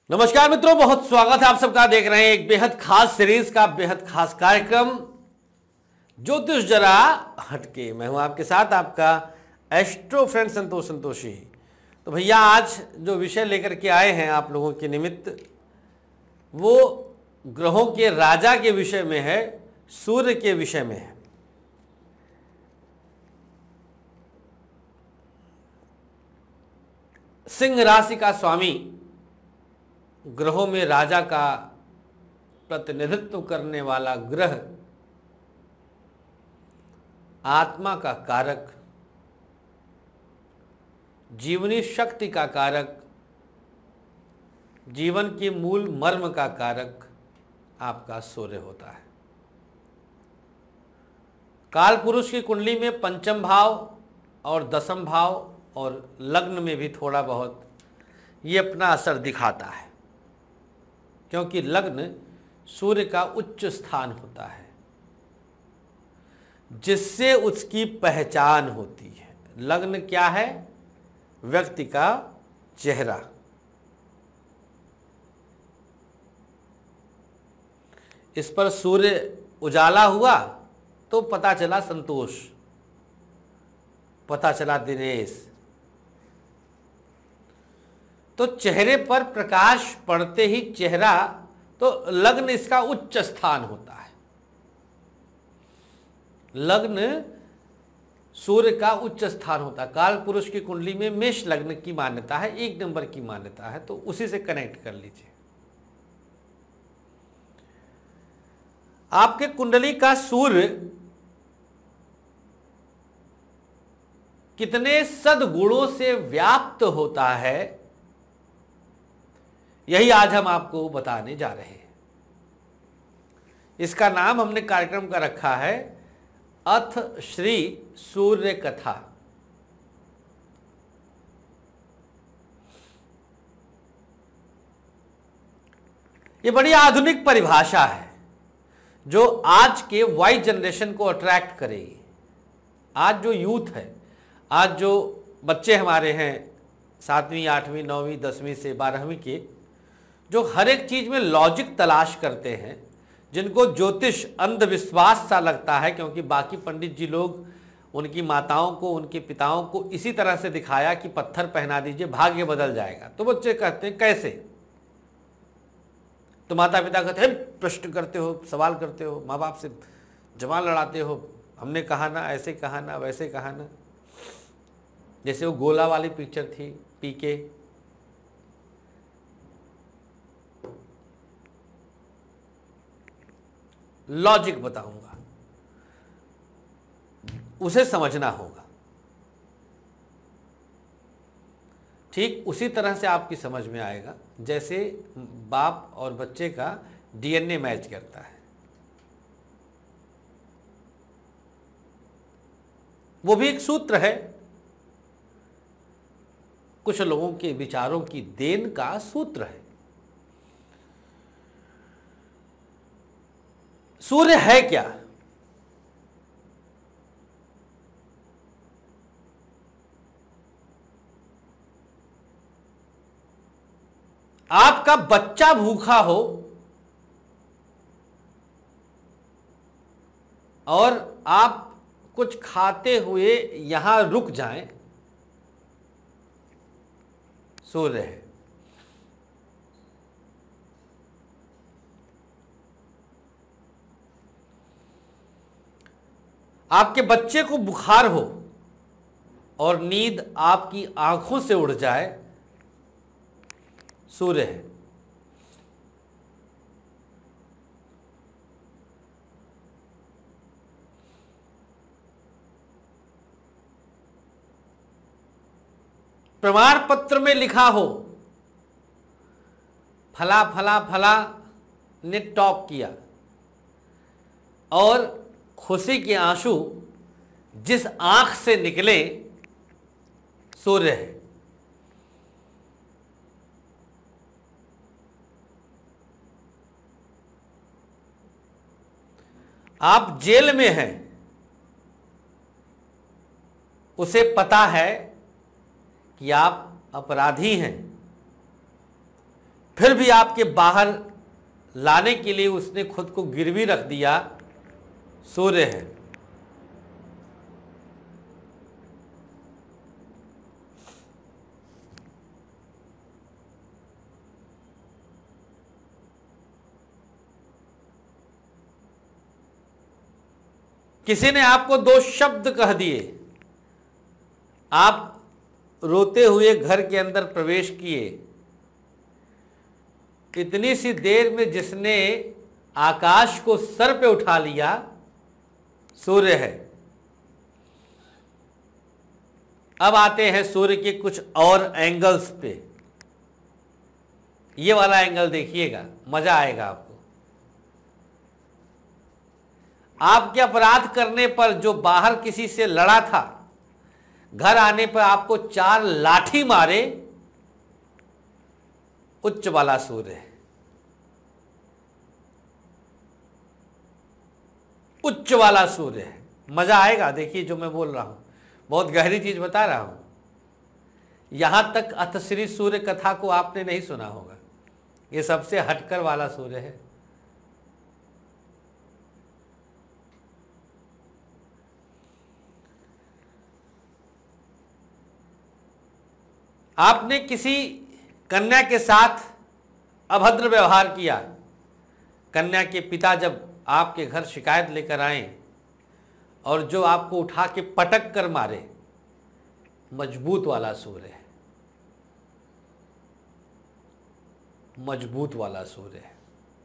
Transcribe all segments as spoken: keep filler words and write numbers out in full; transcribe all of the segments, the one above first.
नमस्कार मित्रों, बहुत स्वागत है आप सबका। देख रहे हैं एक बेहद खास सीरीज का बेहद खास कार्यक्रम ज्योतिष जरा हटके। मैं हूं आपके साथ आपका एस्ट्रो फ्रेंड संतोष संतोषी। तो भैया आज जो विषय लेकर के आए हैं आप लोगों के निमित्त, वो ग्रहों के राजा के विषय में है, सूर्य के विषय में है। सिंह राशि का स्वामी, ग्रहों में राजा का प्रतिनिधित्व करने वाला ग्रह, आत्मा का कारक, जीवनी शक्ति का कारक, जीवन के मूल मर्म का कारक आपका सूर्य होता है। काल पुरुष की कुंडली में पंचम भाव और दसम भाव और लग्न में भी थोड़ा बहुत ये अपना असर दिखाता है, क्योंकि लग्न सूर्य का उच्च स्थान होता है जिससे उसकी पहचान होती है। लग्न क्या है? व्यक्ति का चेहरा। इस पर सूर्य उजाला हुआ तो पता चला संतोष, पता चला दिनेश। तो चेहरे पर प्रकाश पड़ते ही चेहरा, तो लग्न इसका उच्च स्थान होता है। लग्न सूर्य का उच्च स्थान होता है। काल पुरुष की कुंडली में मेष लग्न की मान्यता है, एक नंबर की मान्यता है, तो उसी से कनेक्ट कर लीजिए। आपके कुंडली का सूर्य कितने सद्गुणों से व्याप्त होता है, यही आज हम आपको बताने जा रहे हैं। इसका नाम हमने कार्यक्रम का रखा है अथ श्री सूर्य कथा। ये बड़ी आधुनिक परिभाषा है जो आज के वाई जनरेशन को अट्रैक्ट करेगी। आज जो यूथ है, आज जो बच्चे हमारे हैं सातवीं आठवीं नौवीं दसवीं से बारहवीं के, जो हर एक चीज में लॉजिक तलाश करते हैं, जिनको ज्योतिष अंधविश्वास सा लगता है, क्योंकि बाकी पंडित जी लोग उनकी माताओं को, उनके पिताओं को इसी तरह से दिखाया कि पत्थर पहना दीजिए भाग्य बदल जाएगा। तो बच्चे कहते हैं कैसे? तो माता पिता कहते हैं प्रश्न करते हो, सवाल करते हो, माँ बाप से जवान लड़ाते हो, हमने कहा ना, ऐसे कहा ना, वैसे कहा ना। जैसे वो गोला वाली पिक्चर थी पीके, लॉजिक बताऊंगा, उसे समझना होगा। ठीक उसी तरह से आपकी समझ में आएगा जैसे बाप और बच्चे का डीएनए मैच करता है। वो भी एक सूत्र है, कुछ लोगों के विचारों की देन का सूत्र है। सूर्य है क्या? आपका बच्चा भूखा हो और आप कुछ खाते हुए यहां रुक जाएं, सूर्य है। आपके बच्चे को बुखार हो और नींद आपकी आंखों से उड़ जाए, सूर्य है। प्रमाण पत्र में लिखा हो फला फला फला ने टॉप किया और खुशी के आंसू जिस आंख से निकले, सूर्य है। आप जेल में हैं, उसे पता है कि आप अपराधी हैं, फिर भी आपके बाहर लाने के लिए उसने खुद को गिरवी रख दिया, सूर्य है। किसी ने आपको दो शब्द कह दिए, आप रोते हुए घर के अंदर प्रवेश किए, इतनी सी देर में जिसने आकाश को सर पे उठा लिया, सूर्य है। अब आते हैं सूर्य के कुछ और एंगल्स पे। ये वाला एंगल देखिएगा, मजा आएगा आपको। आपके अपराध करने पर जो बाहर किसी से लड़ा था, घर आने पर आपको चार लाठी मारे, उच्च वाला सूर्य है। उच्च वाला सूर्य है। मजा आएगा। देखिए जो मैं बोल रहा हूं, बहुत गहरी चीज बता रहा हूं। यहां तक अथश्री सूर्य कथा को आपने नहीं सुना होगा। ये सबसे हटकर वाला सूर्य है। आपने किसी कन्या के साथ अभद्र व्यवहार किया। कन्या के पिता जब आपके घर शिकायत लेकर आए और जो आपको उठा के पटक कर मारे, मजबूत वाला सूर्य है। मजबूत वाला सूर्य है।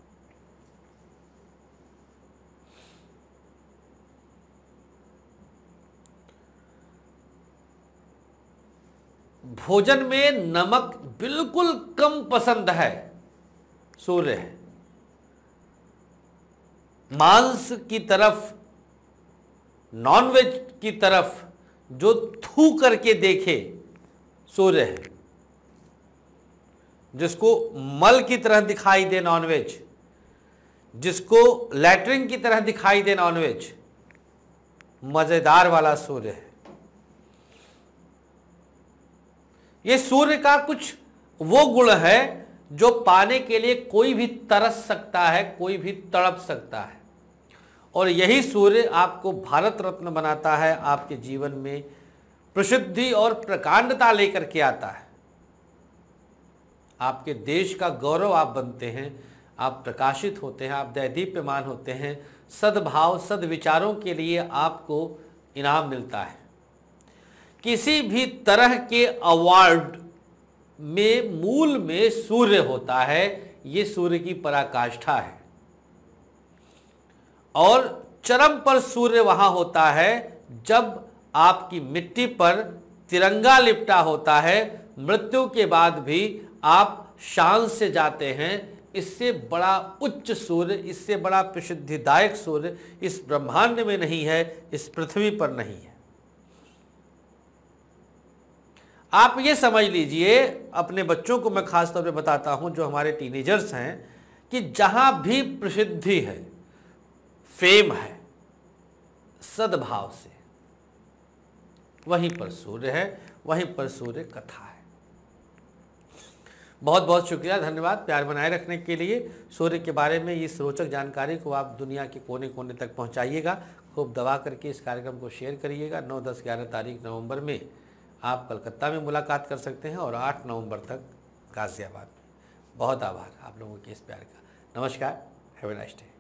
भोजन में नमक बिल्कुल कम पसंद है, सूर्य है। मांस की तरफ, नॉनवेज की तरफ जो थू करके देखे, सूर्य है। जिसको मल की तरह दिखाई दे नॉनवेज, जिसको लैट्रिन की तरह दिखाई दे नॉनवेज, मजेदार वाला सूर्य है। ये सूर्य का कुछ वो गुण है जो पाने के लिए कोई भी तरस सकता है, कोई भी तड़प सकता है। और यही सूर्य आपको भारत रत्न बनाता है, आपके जीवन में प्रसिद्धि और प्रकांडता लेकर के आता है। आपके देश का गौरव आप बनते हैं, आप प्रकाशित होते हैं, आप दैदीप्यमान होते हैं। सद्भाव, सद्विचारों के लिए आपको इनाम मिलता है। किसी भी तरह के अवार्ड में मूल में सूर्य होता है। ये सूर्य की पराकाष्ठा है। और चरम पर सूर्य वहां होता है जब आपकी मिट्टी पर तिरंगा लिपटा होता है। मृत्यु के बाद भी आप शान से जाते हैं। इससे बड़ा उच्च सूर्य, इससे बड़ा प्रसिद्धिदायक सूर्य इस ब्रह्मांड में नहीं है, इस पृथ्वी पर नहीं है। आप ये समझ लीजिए, अपने बच्चों को मैं खास तौर पे बताता हूं जो हमारे टीनेजर्स हैं, कि जहां भी प्रसिद्धि है, फेम है, सद्भाव से, वहीं पर सूर्य है, वहीं पर सूर्य कथा है। बहुत बहुत शुक्रिया, धन्यवाद प्यार बनाए रखने के लिए। सूर्य के बारे में इस रोचक जानकारी को आप दुनिया के कोने कोने तक पहुंचाइएगा। खूब दबा करके इस कार्यक्रम को शेयर करिएगा। नौ दस ग्यारह तारीख नवंबर में आप कलकत्ता में मुलाकात कर सकते हैं और आठ नवंबर तक गाजियाबाद में। बहुत आभार आप लोगों के इस प्यार का। नमस्कार, हैव ए नाइस डे।